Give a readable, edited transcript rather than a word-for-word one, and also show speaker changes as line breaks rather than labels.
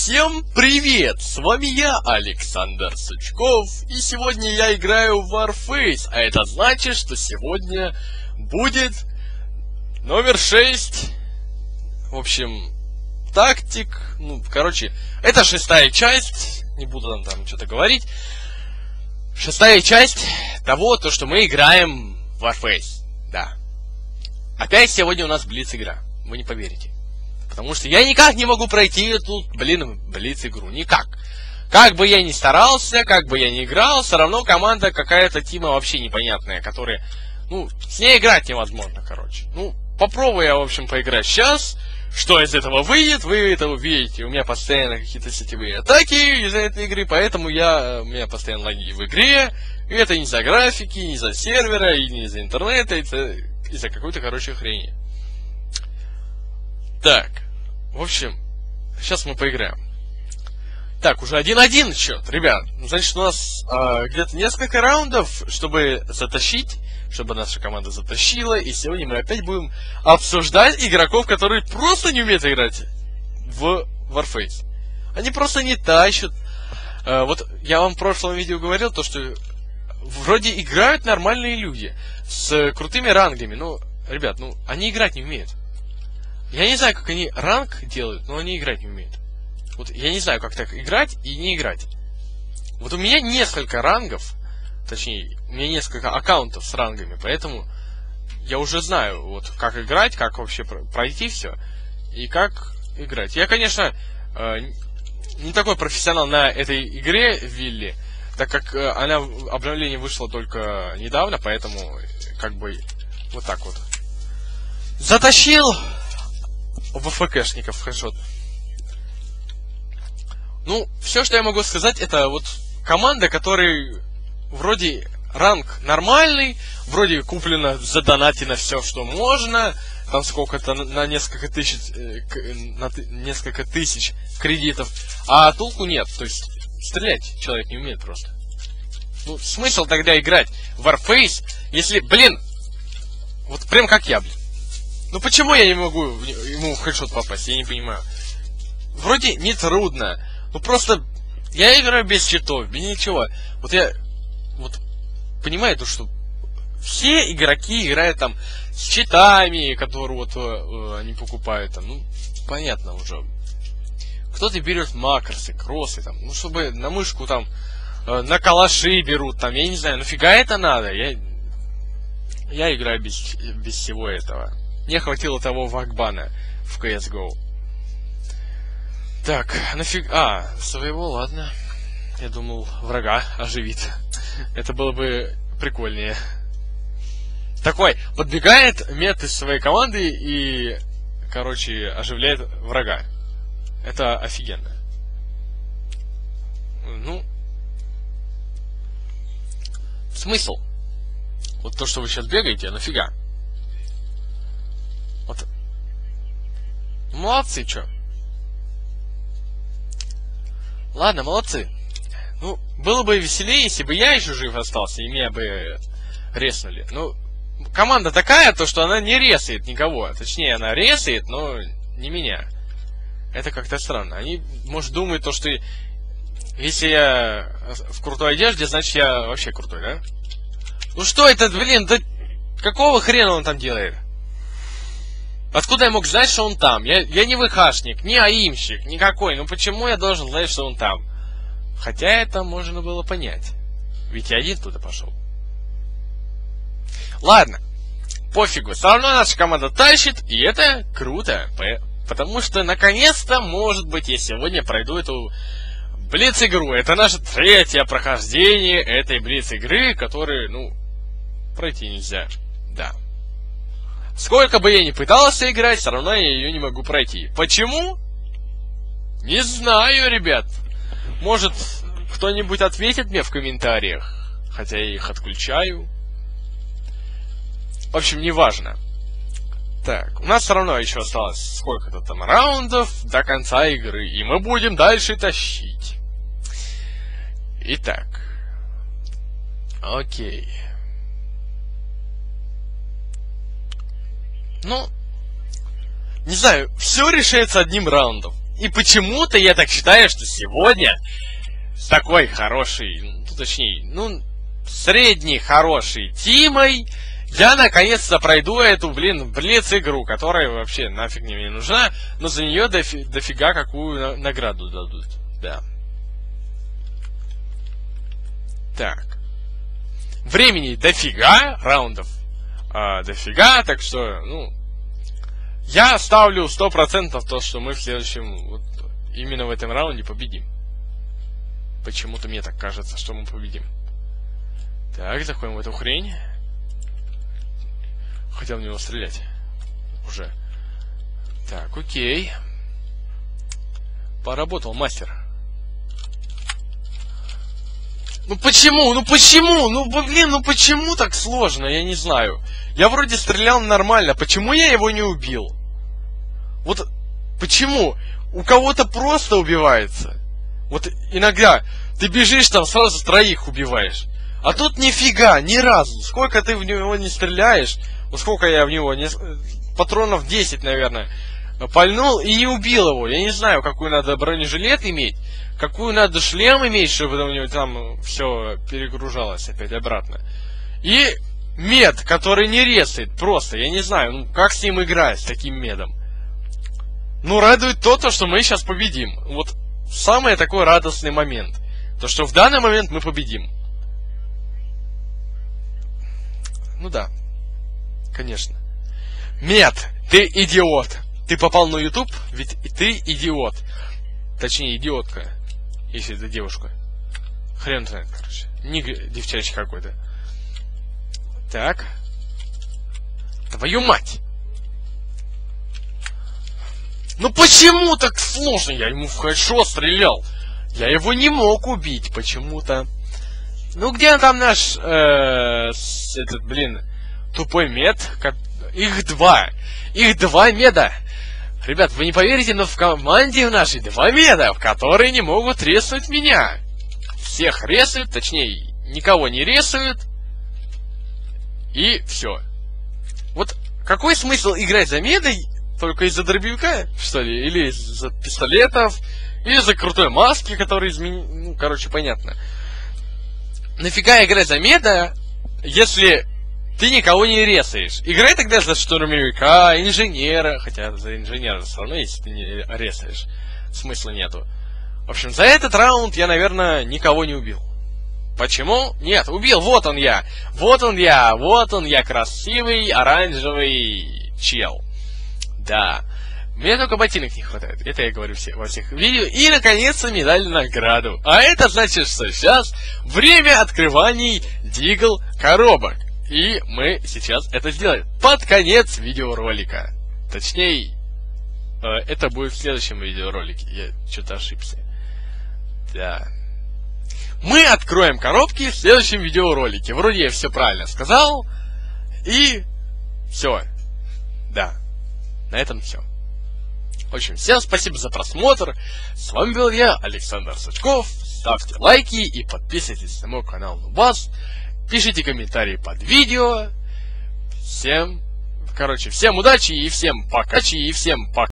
Всем привет! С вами я, Александр Сучков, и сегодня я играю в Warface, а это значит, что сегодня будет номер 6. В общем, тактик, это 6-я часть, не буду там что-то говорить. 6-я часть того, что мы играем в Warface, да. Опять сегодня у нас блиц-игра, вы не поверите. Потому что я никак не могу пройти эту, блиц-игру. Никак. Как бы я ни старался, как бы я ни играл, все равно команда какая-то Тима вообще непонятная, которая... с ней играть невозможно, короче. Попробую я, в общем, поиграть сейчас. Что из этого выйдет, вы это увидите. У меня постоянно какие-то сетевые атаки из-за этой игры, поэтому у меня постоянно лаги в игре. И это не из-за графики, не из-за сервера, и не из-за интернета, это из-за какой-то, хрени. Так, в общем, сейчас мы поиграем. Так, уже 1-1 счет, ребят. Значит, у нас где-то несколько раундов, чтобы затащить, чтобы наша команда затащила. И сегодня мы опять будем обсуждать игроков, которые просто не умеют играть в Warface. Они просто не тащат. Вот я вам в прошлом видео говорил, что вроде играют нормальные люди с крутыми рангами. Но, ребят, они играть не умеют. Я не знаю, как они ранг делают, но они играть не умеют. Вот я не знаю, как так играть и не играть. Вот у меня несколько рангов, точнее, у меня несколько аккаунтов с рангами, поэтому я уже знаю, вот, как играть, как вообще пройти все, и как играть. Я, конечно, не такой профессионал на этой игре, Вилли, так как обновление вышло только недавно, поэтому, вот так вот. Затащил ВФКшников хэдшот. Все, что я могу сказать, это вот команда, которая вроде ранг нормальный, вроде куплено, задонатено все, что можно, там сколько-то на несколько тысяч кредитов, а толку нет, то есть стрелять человек не умеет просто. Смысл тогда играть в Warface, если, вот прям как я, почему я не могу ему в хэдшот попасть, я не понимаю. Вроде не трудно, просто я играю без читов, без ничего. Вот я понимаю, что все игроки играют там с читами, которые они покупают там, понятно уже. Кто-то берет макросы, кроссы там, чтобы на мышку там, на калаши берут там, я не знаю, нафига это надо? Я играю без всего этого. Мне хватило того вакбана в CSGO. Так, своего, ладно. Я думал, врага оживит. Это было бы прикольнее. Такой, подбегает мед из своей команды и, оживляет врага. Это офигенно. Смысл? Вот то, что вы сейчас бегаете, нафига? Вот. Молодцы, чё? Ладно, молодцы. Было бы веселее, если бы я еще жив остался, и меня бы реснули. Команда такая, что она не ресает никого. Точнее, она ресает, но не меня. Это как-то странно. Они, может, думают, что если я в крутой одежде, значит, я вообще крутой, да? Что это, да какого хрена он там делает? Откуда я мог знать, что он там? Я не ВХшник, не аимщик, никакой. Почему я должен знать, что он там? Хотя это можно было понять. Ведь я один туда пошел. Ладно. Пофигу. Все равно наша команда тащит, и это круто. Потому что, наконец-то, может быть, я сегодня пройду эту блиц-игру. Это наше 3-е прохождение этой блиц-игры, которую, пройти нельзя. Да. Сколько бы я ни пытался играть, все равно я ее не могу пройти. Почему? Не знаю, ребят. Может, кто-нибудь ответит мне в комментариях? Хотя я их отключаю. В общем, неважно. Так, у нас все равно еще осталось сколько-то там раундов до конца игры. И мы будем дальше тащить. Итак. Окей. Не знаю, все решается одним раундом. И почему-то я так считаю, что сегодня с такой хорошей, ну, точнее, ну, средней хорошей тимой я наконец-то пройду эту, блиц-игру, которая вообще нафиг мне не нужна, но за нее дофига какую награду дадут. Да. Так. Времени дофига, раундов дофига, так что, ну, я ставлю 100% то, что мы в следующем, вот, именно в этом раунде победим. Почему-то мне так кажется, что мы победим. Так, заходим в эту хрень. Хотел в него стрелять. Уже. Так, окей. Поработал, мастер. Ну почему? Ну почему? Ну блин, ну почему так сложно? Я не знаю. Я вроде стрелял нормально. Почему я его не убил? Вот почему? У кого-то просто убивается. Вот иногда ты бежишь там, сразу троих убиваешь. А тут нифига, ни разу. Сколько ты в него не стреляешь, вот сколько я в него, патронов 10, наверное, пальнул и не убил его. Я не знаю, какую надо бронежилет иметь, какую надо шлем иметь, чтобы у него там все перегружалось опять обратно. И мед, который не резает, просто, я не знаю, ну как с ним играть, с таким медом. Ну, радует то, что мы сейчас победим. Вот самый такой радостный момент. То, что в данный момент мы победим. Ну да. Конечно. Мед, ты идиот. Ты попал на YouTube, ведь ты идиот. Точнее, идиотка. Если это девушка. Хрен знает, короче. Ник девчачий какой-то. Так. Твою мать! Ну почему так сложно? Я ему в хэдшот стрелял. Я его не мог убить почему-то. Ну где там наш этот, блин, тупой мед? Их два. Их два меда. Ребят, вы не поверите, но в команде нашей два меда, которые не могут резнуть меня. Всех резнут, точнее, никого не резнут. И все. Вот какой смысл играть за медой? Только из-за дробовика, что ли? Или из-за пистолетов? Или из-за крутой маски, которая изменила... Ну, короче, понятно. Нафига играть за меда, если ты никого не резаешь? Играй тогда за штурмовика, инженера. Хотя за инженера все равно, если ты не резаешь, смысла нету. В общем, за этот раунд я, наверное, никого не убил. Почему? Нет, убил. Вот он я. Вот он я. Вот он я, красивый оранжевый чел. Да. Мне только ботинок не хватает. Это я говорю во всех видео. И, наконец-то, медаль награду. А это значит, что сейчас время открываний Дигл коробок. И мы сейчас это сделаем. Под конец видеоролика. Точнее, это будет в следующем видеоролике. Я что-то ошибся. Да. Мы откроем коробки в следующем видеоролике. Вроде я все правильно сказал. И все. Да. На этом все. В общем, всем спасибо за просмотр. С вами был я, Александр Сачков. Ставьте лайки и подписывайтесь на мой канал Нубас. Пишите комментарии под видео. Всем удачи и всем пока.